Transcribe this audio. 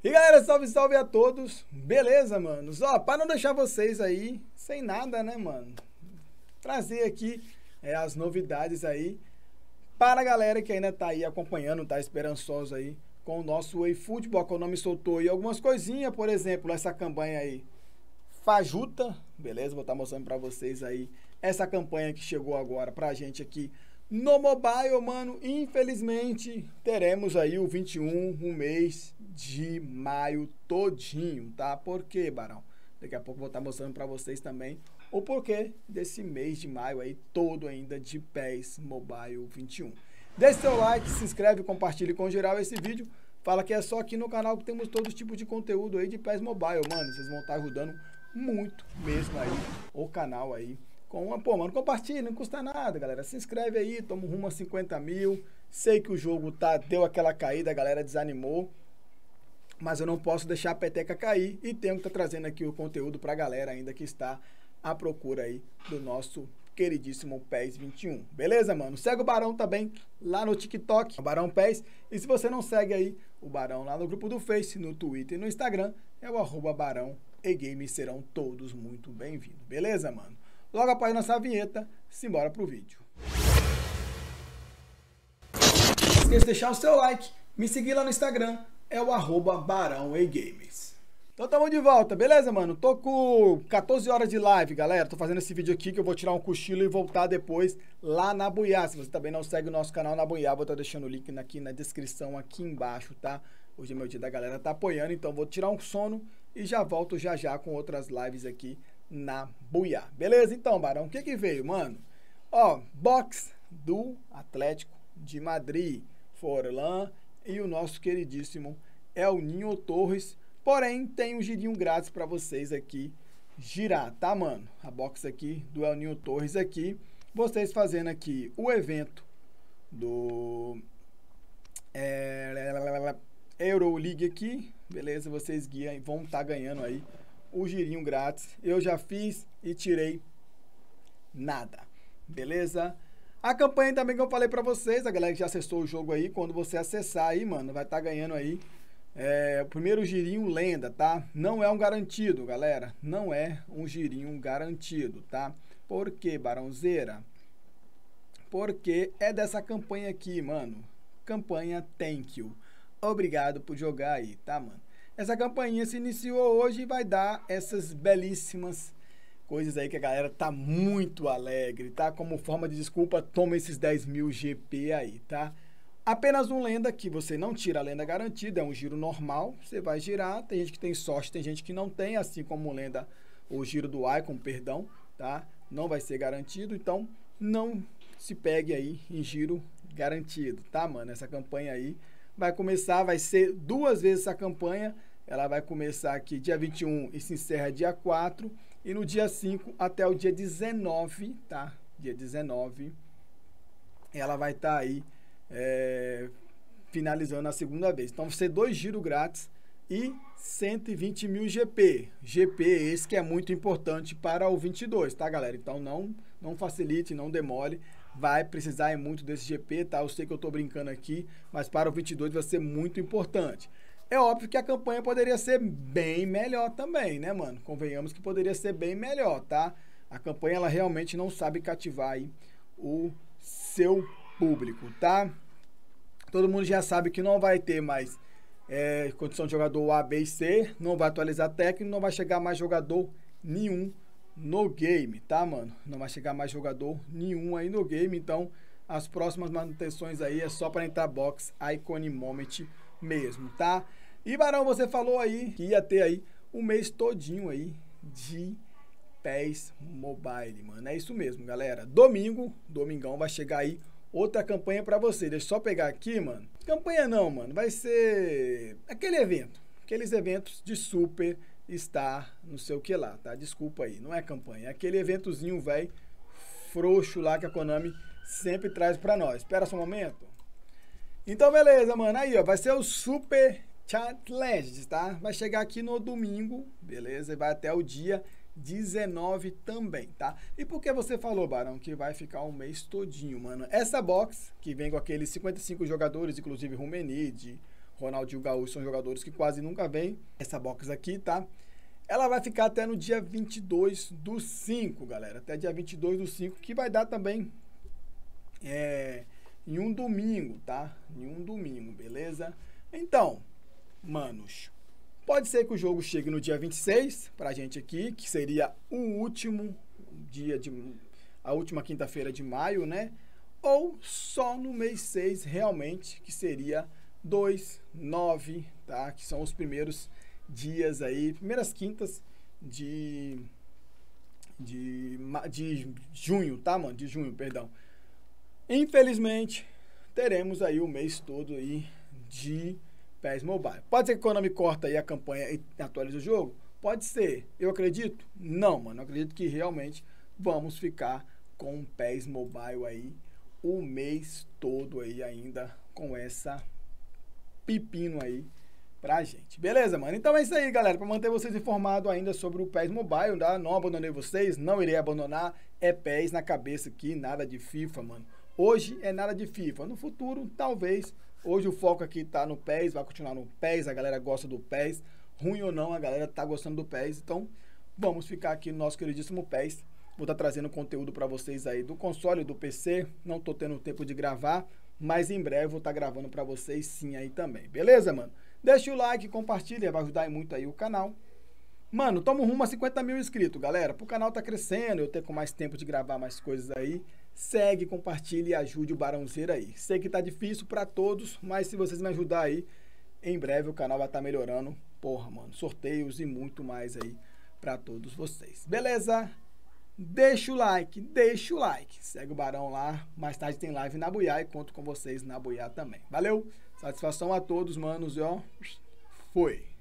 E galera, salve, salve a todos. Beleza, manos? Ó, para não deixar vocês aí sem nada, né, mano? Trazer aqui as novidades aí para a galera que ainda tá aí acompanhando, tá esperançoso aí com o nosso eFootball, que o nome soltou aí algumas coisinhas, por exemplo, essa campanha aí fajuta, beleza? Vou estar mostrando para vocês aí essa campanha que chegou agora pra gente aqui no mobile, mano. Infelizmente, teremos aí o 21, o mês de maio todinho, tá? Por quê, Barão? Daqui a pouco vou estar mostrando para vocês também o porquê desse mês de maio aí todo ainda de PES Mobile 21. Deixe seu like, se inscreve, compartilhe com geral esse vídeo. Fala que é só aqui no canal que temos todo tipo de conteúdo aí de PES Mobile, mano. Vocês vão estar ajudando muito mesmo aí o canal aí. Pô, mano, compartilha, não custa nada, galera. Se inscreve aí, tamo rumo a 50 mil. Sei que o jogo deu aquela caída, a galera desanimou. Mas eu não posso deixar a peteca cair e tenho que estar trazendo aqui o conteúdo pra galera ainda que está à procura aí do nosso queridíssimo PES 21. Beleza, mano? Segue o Barão também lá no TikTok, o Barão PES. E se você não segue aí o Barão lá no grupo do Face, no Twitter e no Instagram, é o @Barão e Games, serão todos muito bem-vindos. Beleza, mano? Logo após nossa vinheta, simbora pro vídeo. Não esqueça de deixar o seu like, me seguir lá no Instagram, é o @Barão e Games. Então tamo de volta, beleza, mano? Tô com 14 horas de live, galera. Tô fazendo esse vídeo aqui que eu vou tirar um cochilo e voltar depois lá na Buiá. Se você também não segue o nosso canal na Buiá, vou estar deixando o link aqui na descrição, aqui embaixo, tá? Hoje é meu dia da galera tá apoiando, então vou tirar um sono e já volto já com outras lives aqui na Buiá. Beleza? Então, Barão, o que que veio, mano? Ó, box do Atlético de Madrid, Forlan e o nosso queridíssimo El Ninho Torres. Porém, tem um girinho grátis para vocês aqui girar, tá, mano? A box aqui do El Ninho Torres aqui. Vocês fazendo aqui o evento do Euroleague aqui, beleza? Vocês guiam, vão estar ganhando aí o girinho grátis. Eu já fiz e tirei nada, beleza? A campanha também que eu falei pra vocês, a galera que já acessou o jogo aí, quando você acessar aí, mano, vai estar ganhando aí o primeiro girinho lenda, tá? Não é um garantido, galera, não é um girinho garantido, tá? Por quê, Barãozeira? Porque é dessa campanha aqui, mano, campanha Thank You. Obrigado por jogar aí, tá, mano? Essa campainha se iniciou hoje e vai dar essas belíssimas coisas aí que a galera tá muito alegre, tá? Como forma de desculpa, toma esses 10 mil GP aí, tá? Apenas um lenda que você não tira a lenda garantida, é um giro normal, você vai girar, tem gente que tem sorte, tem gente que não tem, assim como o lenda, o giro do Icon, perdão, tá? Não vai ser garantido, então não se pegue aí em giro garantido, tá, mano? Essa campanha aí vai começar, vai ser 2 vezes essa campanha, ela vai começar aqui dia 21 e se encerra dia 4, e no dia 5 até o dia 19, tá? Dia 19, ela vai estar aí finalizando a segunda vez. Então, vai ser 2 giros grátis e 120 mil GP. GP esse que é muito importante para o 22, tá, galera? Então, não facilite, não demore. Vai precisar muito desse GP, tá? Eu sei que eu tô brincando aqui, mas para o 22 vai ser muito importante. É óbvio que a campanha poderia ser bem melhor também, né, mano? Convenhamos que poderia ser bem melhor, tá? A campanha, ela realmente não sabe cativar aí o seu público, tá? Todo mundo já sabe que não vai ter mais condição de jogador A, B e C, não vai atualizar técnico, não vai chegar mais jogador nenhum no game, tá, mano? Não vai chegar mais jogador nenhum aí no game, então as próximas manutenções aí é só para entrar box Icon Moment mesmo, tá? E, Barão, você falou aí que ia ter aí um mês todinho aí de PES Mobile, mano. É isso mesmo, galera. Domingão vai chegar aí outra campanha pra você. Deixa eu só pegar aqui, mano. Campanha não, mano. Vai ser aquele evento. Aqueles eventos de Super Star, não sei o que lá, tá? Desculpa aí, não é campanha. É aquele eventozinho, velho, frouxo lá que a Konami sempre traz pra nós. Espera só um momento. Então, beleza, mano. Aí, ó, vai ser o Super Chat Legends, tá? Vai chegar aqui no domingo, beleza? E vai até o dia 19 também, tá? E por que você falou, Barão, que vai ficar um mês todinho, mano? Essa box, que vem com aqueles 55 jogadores, inclusive Rumenide, Ronaldinho Gaúcho são jogadores que quase nunca vêm. Essa box aqui, tá? Ela vai ficar até no dia 22/5, galera. Até dia 22/5, que vai dar também em um domingo, tá? Em um domingo, beleza? Então, manos, pode ser que o jogo chegue no dia 26 pra gente aqui, que seria o último dia a última quinta-feira de maio, né? Ou só no mês 6, realmente, que seria 2, 9, tá? Que são os primeiros dias aí, primeiras quintas de junho, tá, mano? De junho, perdão. Infelizmente, teremos aí o mês todo aí de PES Mobile. Pode ser que a Konami corta aí a campanha e atualize o jogo? Pode ser. Eu acredito? Não, mano. Eu acredito que realmente vamos ficar com o PES Mobile aí o mês todo aí ainda com essa pepino aí pra gente. Beleza, mano? Então é isso aí, galera. Pra manter vocês informados ainda sobre o PES Mobile, tá? Não abandonei vocês, não irei abandonar. É PES na cabeça aqui, nada de FIFA, mano. Hoje é nada de FIFA. No futuro, talvez. Hoje o foco aqui tá no PES, vai continuar no PES. A galera gosta do PES. Ruim ou não, a galera tá gostando do PES. Então, vamos ficar aqui no nosso queridíssimo PES. Vou estar trazendo conteúdo para vocês aí do console, do PC. Não tô tendo tempo de gravar, mas em breve vou estar gravando para vocês sim aí também. Beleza, mano? Deixa o like, compartilha, vai ajudar muito aí o canal. Mano, tamo rumo a 50 mil inscritos, galera. Pro canal tá crescendo, eu ter com mais tempo de gravar mais coisas aí. Segue, compartilha e ajude o Barãozeiro aí. Sei que tá difícil para todos, mas se vocês me ajudarem aí, em breve o canal vai estar melhorando. Porra, mano, sorteios e muito mais aí para todos vocês. Beleza? Deixa o like, deixa o like. Segue o Barão lá. Mais tarde tem live na Buiá e conto com vocês na Buiá também. Valeu? Satisfação a todos, manos. E ó, foi.